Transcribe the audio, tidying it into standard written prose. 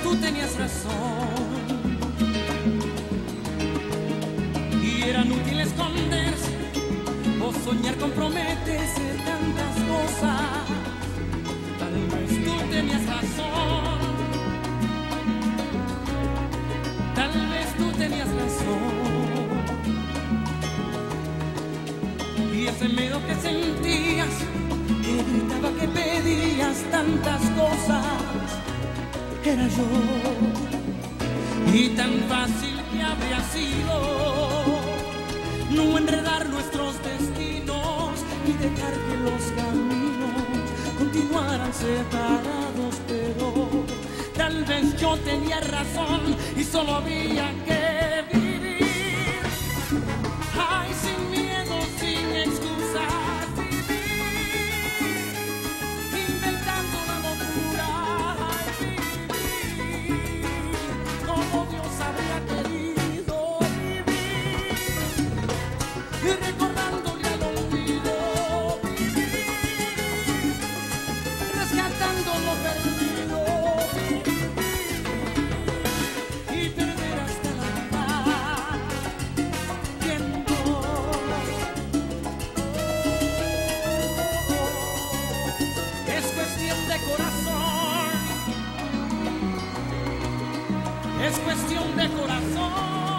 tú tenías razón. Y era inútil esconderse o soñar comprometerse tantas cosas. Tal vez tú tenías razón. Tal vez tú tenías razón. Y ese miedo que sentías, que gritaba, que pedías tantas cosas, era yo. Y tan fácil que habría sido no enredar nuestros destinos y dejar que los caminos continuaran separados, pero tal vez yo tenía razón y solo había que vivir. Ay, sin miedo, sin excusas, vivir, inventando la locura. Ay, vivir como Dios habría querido vivir, y recordándole al olvido, vivir, rescatando lo perdido, y perder hasta la paz, viendo. Es cuestión de corazón, es cuestión de corazón.